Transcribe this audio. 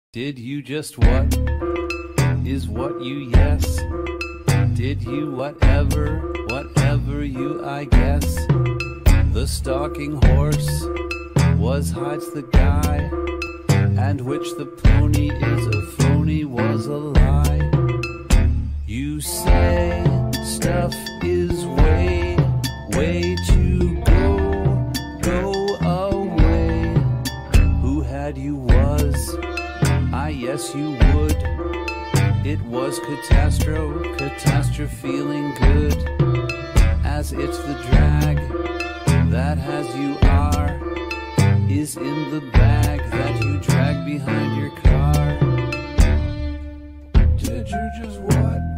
Did you just what? Is what you yes? Did you whatever you I guess? The stalking horse was hides the guy, and which the pony is a phony was a lie. You say stuff is way to go away. Who had you was, yes you would. It was catastrophe feeling good, as it's the drag that has you are, is in the bag that you drag behind your car. Did you just what?